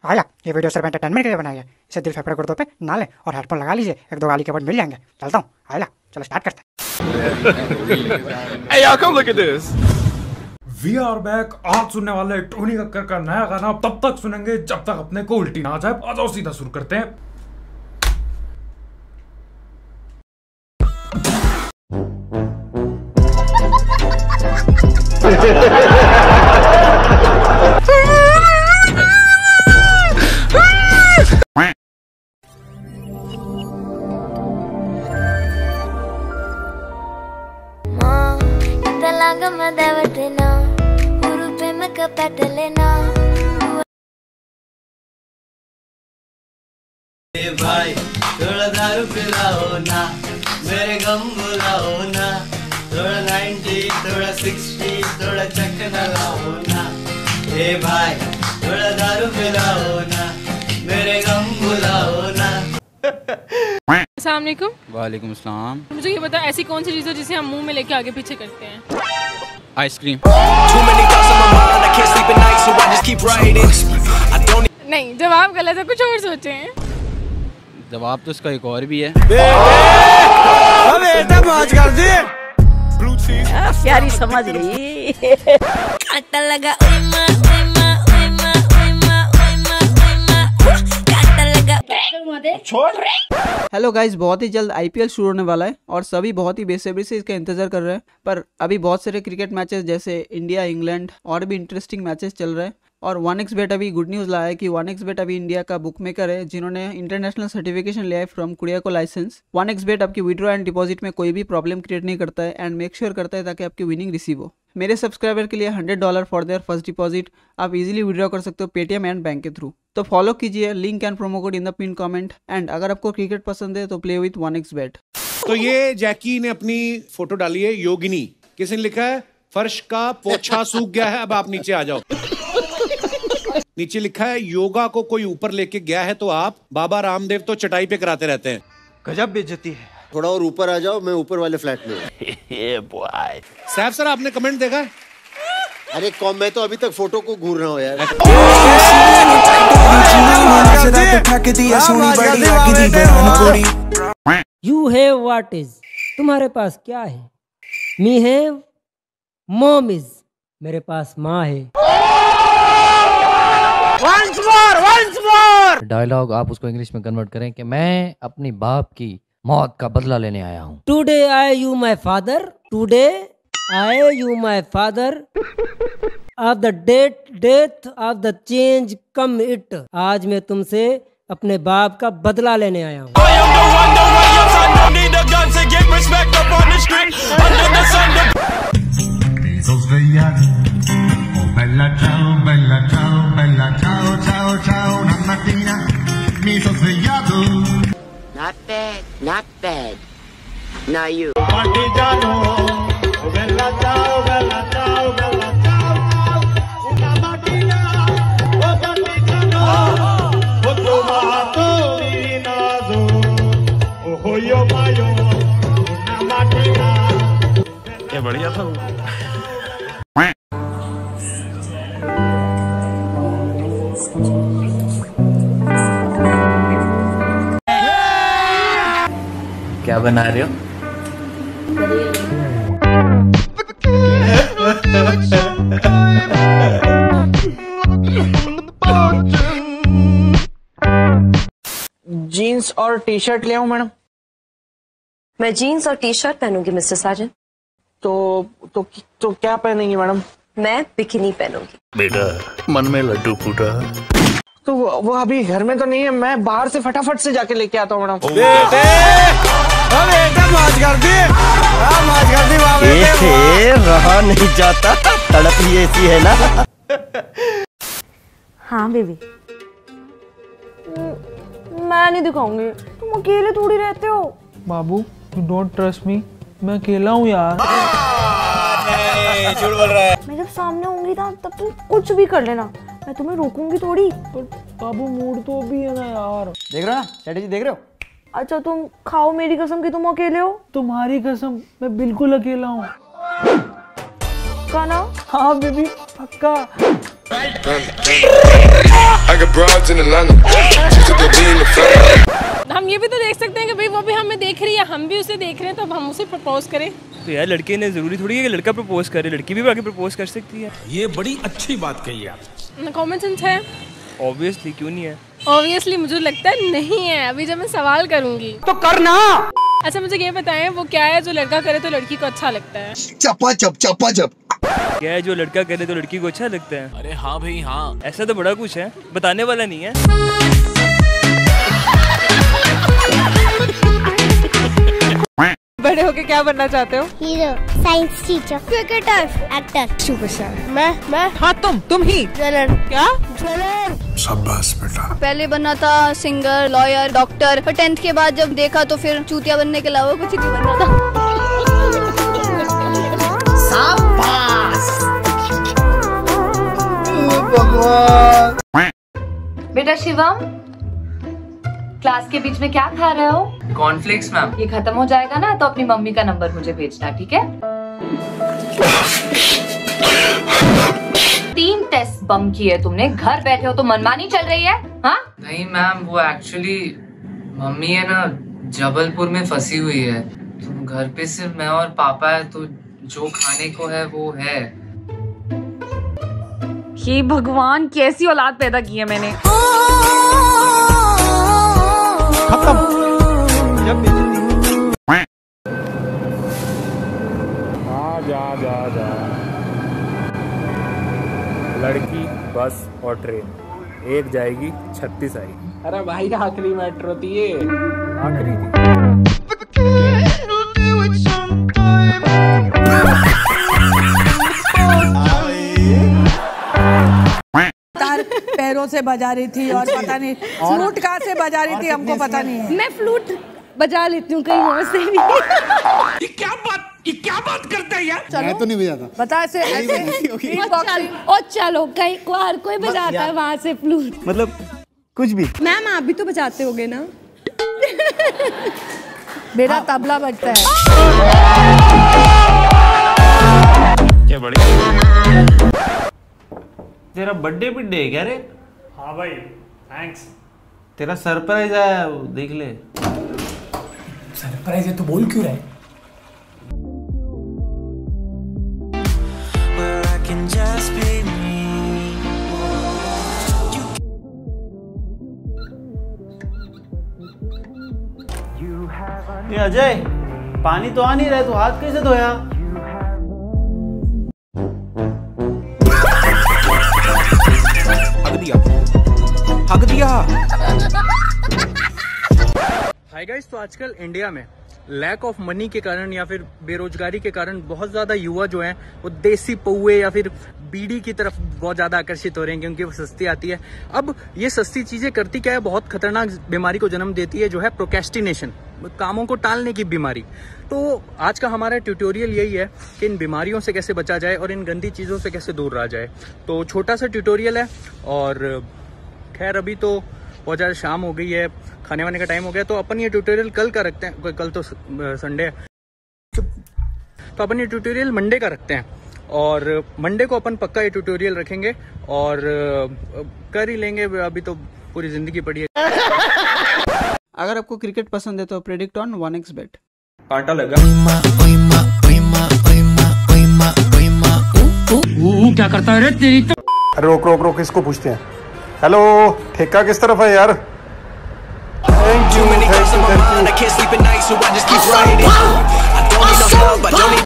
आया, ये वीडियो सिर्फ एंटरटेनमेंट के लिए बनाई है। इसे दिल फेफड़े गुर्दों पे ना लें और हेडफोन लगा लीजिए, एक दो गाली के वर्ड मिल जाएंगे। चलता हूँ, आया, चलो स्टार्ट करते हैं। Hey y'all, come look at this. We are back। आज सुनने वाले टोनी कक्कर का नया गाना तब तक सुनेंगे जब तक अपने को उल्टी ना आ जाए। आ जाओ सीधा शुरू करते हैं। भाई थोड़ा दारू पिलाओ ना, मेरे गम भुलाओ ना, थोड़ा 90 थोड़ा 60 थोड़ा चखना लाओ ना। ए भाई थोड़ा दारू पिलाओ ना, मेरे गम भुलाओ ना। अस्सलाम वालेकुम। वालेकुम अस्सलाम। मुझे ये बता, ऐसी कौन सी चीज़ है जिसे हम मुंह में लेके आगे पीछे करते हैं? आइसक्रीम। नहीं, जवाब गलत है, कुछ और सोचे हैं। जवाब तो इसका एक और भी है। प्यारी समझ गई। कांटा लगा हेलो गाइस, बहुत ही जल्द आईपीएल शुरू होने वाला है और सभी बहुत ही बेसब्री से इसका इंतजार कर रहे हैं। पर अभी बहुत सारे क्रिकेट मैचेस जैसे इंडिया इंग्लैंड और भी इंटरेस्टिंग मैचेस चल रहे हैं। और 1xBet अभी गुड न्यूज़ लाया है कि 1xBet अभी इंडिया का बुकमेकर है जिन्होंने इंटरनेशनल सर्टिफिकेशन लिया है फ्रॉम कुरियाको लाइसेंस। 1xBet आपकी विड्रॉ एंड डिपॉजिट में कोई भी प्रॉब्लम क्रिएट नहीं करता है एंड मेक श्योर करता है ताकि आपकी विनिंग रिसीव हो। मेरे सब्सक्राइबर के लिए $100 फॉर देयर फर्स्ट डिपॉजिट आप इजीली विड्रॉ कर सकते हो पेटीएम एंड बैंक के थ्रू। तो फॉलो कीजिए, link and promo code in the pin comment. And अगर आपको क्रिकेट पसंद है तो प्ले विथ 1xBet। तो ये जैकी ने अपनी फोटो डाली है योगिनी, किसने लिखा है फर्श का पोछा सूख गया है अब आप नीचे आ जाओ। नीचे लिखा है योगा को कोई ऊपर लेके गया है तो आप, बाबा रामदेव तो चटाई पे कराते रहते हैं। गजब बेइज्जती है। थोड़ा और ऊपर आ जाओ, मैं ऊपर वाले फ्लैट में हूँ। सैफ सर आपने कमेंट देखा है? अरे कौन, मैं तो अभी तक फोटो को घूर रहा हूँ यार। यू हैव व्हाट इज, तुम्हारे पास क्या है? मी हैव मॉम इज, मेरे पास माँ है। Once more! डायलॉग आप उसको इंग्लिश में कन्वर्ट करें कि मैं अपनी बाप की मौत का बदला लेने आया हूँ। Today I you my father, today I you my father of the death of the change come it. आज मैं तुमसे अपने बाप का बदला लेने आया हूँ। Bella ciao, bella ciao, bella ciao, ciao, ciao, una mattina mi sono svegliato. Not bad, not bad. Now you. Partigiano, bella ciao, bella ciao, bella ciao, una mattina, oh partigiano, oh trovato di naso, oh io maio, una mattina. क्या बढ़िया था। क्या बना रहे हो? Jeans और T shirt ले आऊं मैडम? मैं जीन्स और टी शर्ट पहनूंगी मिस्टर साजन। तो क्या पहनेंगी मैडम? मैं बिकिनी पहनूंगी। बेटा मन में लड्डू फूटा। तो वो अभी घर में तो नहीं है, मैं बाहर से फटाफट से जाके लेके आता हूँ मैडम। बेटे मौज कर दी, रहा नहीं जाता, तड़प ही ऐसी है ना। हाँ बेबी, मैं नहीं दिखाऊंगी, तुम अकेले थोड़ी रहते हो। बाबू यू डोंट ट्रस्ट मी, मैं अकेला हूँ यार। झूठ बोल रहा है। मैं जब सामने होंगी ना तब तुम कुछ भी कर लेना, मैं तुम्हें रोकूंगी थोड़ी। पर बाबू मूड तो भी है ना यार। देख रहे हो ना स्ट्रेटेजी, देख रहे हो? अच्छा तुम खाओ मेरी कसम कि तुम अकेले हो। तुम्हारी कसम मैं बिल्कुल अकेला हूँ। खाना? हाँ बेबी पक्का। I got broads in in Atlanta. Just to be in the family. हम ये भी तो देख सकते हैं कि भाई वो भी हमें देख रही है, हम भी उसे देख रहे हैं, तो अब हम उसे प्रपोज करें। तो यार लड़के ने जरूरी थोड़ी है कि लड़का प्रपोज करे, लड़की भी आगे प्रपोज कर सकती है। ये बड़ी अच्छी बात कही आप। कॉमन सेंस है। ऑब्वियसली, क्यों नहीं है? ऑब्वियसली मुझे लगता है नहीं है। अभी जब मैं सवाल करूंगी तो करना। अच्छा मुझे ये बताएं वो क्या है जो लड़का करे तो लड़की को अच्छा लगता है? चप्पा चप। क्या है जो लड़का करे तो लड़की को अच्छा लगता है? अरे हाँ भाई हाँ, ऐसा तो बड़ा कुछ है, बताने वाला नहीं है। बड़े होके क्या बनना चाहते हो? Hero, science teacher, cricketer, actor, superstar. मैं हाँ तुम ही। ज्वेलर। क्या? ज्वेलर। शाबाश बेटा। पहले बनना था सिंगर, लॉयर, डॉक्टर, पर 10th के बाद जब देखा तो फिर चूतिया बनने के अलावा कुछ नहीं बनना था। बेटा शिवम, क्लास के बीच में क्या खा रहे हो? Cornflakes ma'am. ये खत्म हो जाएगा ना तो अपनी मम्मी का नंबर मुझे भेजना, ठीक है? 3 टेस्ट बम किए तुमने, घर बैठे हो तो मनमानी चल रही है? हाँ? नहीं मैम, वो एक्चुअली मम्मी है ना जबलपुर में फंसी हुई है, तो घर पे सिर्फ मैं और पापा है, तो जो खाने को है वो है। हे भगवान, कैसी औलाद पैदा की है मैंने। जा लड़की, बस और ट्रेन, एक जाएगी 36 आएगी। अरे भाई आखिरी मेट्रो थी ये, आखिरी पैरों से बजा रही थी और पता नहीं फ्लूट कहाँ से बजा रही थी, हमको पता नहीं है। मैं फ्लूट बजा लेती हूँ कहीं और से भी। ये क्या बात करता है यार? मैं तो नहीं बजाता। बता ऐसे और चलो कहीं को हर कोई बजाता है वहाँ से फ्लूट, मतलब कुछ भी। मैम आप भी तो बजाते होगे ना? मेरा तबला बजता है। क्या बढ़िया। तेरा बर्थडे बिड्डे है क्या रे? हाँ भाई, थैंक्स। तेरा सरप्राइज आया, देख ले। सरप्राइज है तो बोल क्यों रहे? ये अजय, पानी तो आ नहीं रहा है, तो हाथ कैसे धोया? हक दिया। हाय गाइस, तो आजकल इंडिया में लैक ऑफ मनी के कारण या फिर बेरोजगारी के कारण बहुत ज्यादा युवा जो हैं वो देसी पौए या फिर बीड़ी की तरफ बहुत ज्यादा आकर्षित हो रहे हैं, क्योंकि वो सस्ती आती है। अब ये सस्ती चीजें करती क्या है, बहुत खतरनाक बीमारी को जन्म देती है, जो है प्रोक्रेस्टिनेशन, कामों को टालने की बीमारी। तो आज का हमारा ट्यूटोरियल यही है कि इन बीमारियों से कैसे बचा जाए और इन गंदी चीज़ों से कैसे दूर रहा जाए। तो छोटा सा ट्यूटोरियल है, और खैर अभी तो बहुत ज़्यादा शाम हो गई है, खाने वाने का टाइम हो गया, तो अपन ये ट्यूटोरियल कल का रखते हैं। कल तो संडे है, तो अपन ये ट्यूटोरियल मंडे का रखते हैं, और मंडे को अपन पक्का ये ट्यूटोरियल रखेंगे और कर ही लेंगे। अभी तो पूरी जिंदगी पड़ी है। अगर आपको क्रिकेट पसंद है तो प्रेडिक्ट ऑन 1xbet। कांटा लगा। क्या करता है रे तेरी तो? रोक रोक रोक, इसको पूछते हैं। हेलो, ठेका किस तरफ है यार? Thank you.